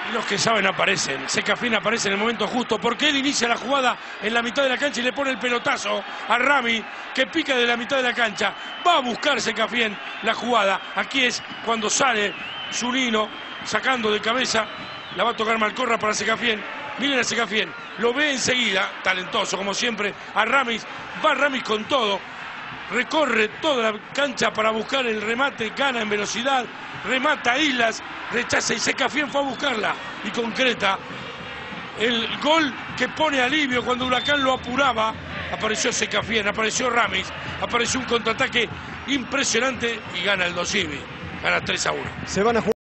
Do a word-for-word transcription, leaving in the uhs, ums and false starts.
Y los que saben aparecen. Secafien aparece en el momento justo, porque él inicia la jugada en la mitad de la cancha y le pone el pelotazo a Rami, que pica de la mitad de la cancha. Va a buscar Secafien la jugada. Aquí es cuando sale Zunino sacando de cabeza. La va a tocar Malcorra para Secafien. Miren a Secafien, lo ve enseguida, talentoso como siempre, a Ramis. Va Ramis con todo. Recorre toda la cancha para buscar el remate, gana en velocidad, remata Islas, rechaza y Secafien fue a buscarla y concreta el gol que pone alivio cuando Huracán lo apuraba. Apareció Secafien, apareció Ramis, apareció un contraataque impresionante y gana el Dosivi, gana tres a uno. Se van a jugar.